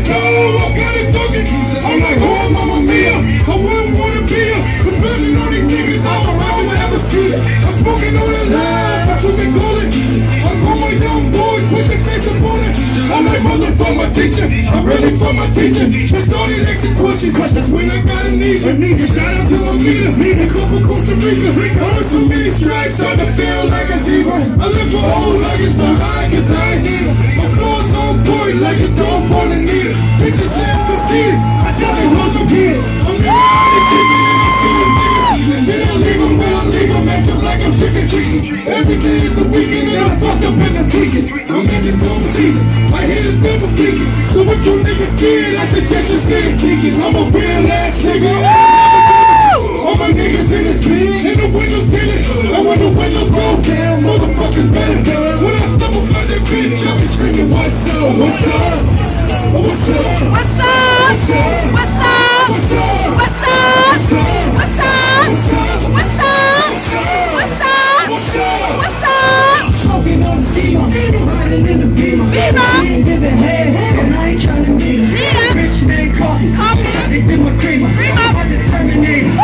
No, I got it talking. I'm like, oh, Mama Mia. I wouldn't wanna be her. Especially on these niggas all around me ever see it. I'm smoking on the line, but you can call it. I call my young boys, pushing face up on it. I'm like, mother for my teacher. I'm really for my teacher. I started asking questions, that's when I got a nigga. Shout out to my meter. I come from Costa Rica. On so many stripes, start to feel like a zebra. I left my whole luggage behind, cause I ain't need her. My floor's on point like a dog on a needle. Bitches half conceited. I tell these hoes I'm here. I'm in the kitchen and I see them niggas. Then I leave them when I leave them, act up like I'm trick or treating. Every day is the weekend and I'm fucked up in the tweaking. I'm at the double season. I hear the devil speaking. So if you niggas scared, I suggest you stay thinking. I'm a real ass nigga. All my niggas in this bitch, and the windows tinted. And when the windows go down, motherfuckers better. When I step up on that bitch, I be screaming, what's up? What's up? What's up? What's up? What's up? What's up? What's up? What's up? What's up? What's up? What's up? What's up? Smoking on the steamer, riding in the beamer. She ain't giving head, and I ain't trying to meet her. Rich man coffee, I did my creamer. I'm the Terminator.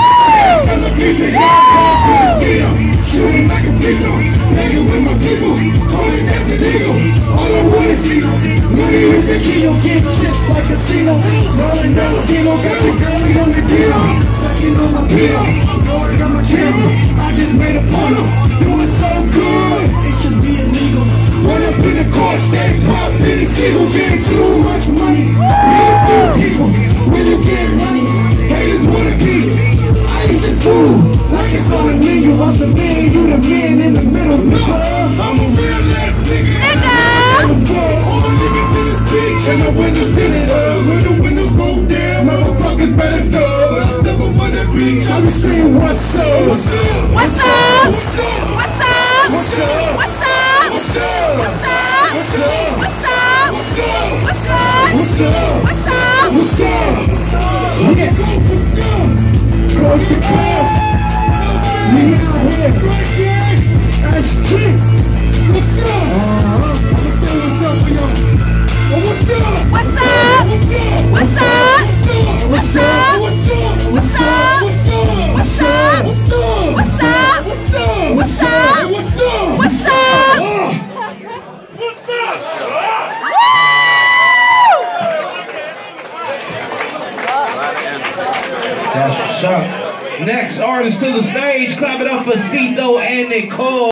Shooting like a people, hanging with my people, calling as an eagle. All I want is you. Money is the key. Get chipped like a casino. Rolling down the casino, got your girl on the deal. Sucking on my peel, Lord on my camera. I just made a porno, doing so good, it should be illegal. Run up in the car, stay pop, mini single, getting too much money. Beautiful people, when you get money, haters wanna be. I ain't the fool, like it's all a nigga. I'm the man, you the man in the middle. No, I'm a real ass nigga. All the niggas in this bitch, and the windows tinted up. When the windows go down, motherfuckers better dub. When I step up on that beach, I be screaming, what's up? What's up? What's up? What's up? What's up? What's up? What's up? What's up? What's up? What's up? What's up? What's up? What's up? What's up? What's up? We get what's up? Close the car. We out here. That's trick. What's up? What's up for y'all? What's up? What's up? What's up? What's up? What's up? What's up? What's up? What's up? What's up? What's up? What's up? What's up? What's up? That's a shot. Next artist to the stage, clap it up for Cito and Nicole.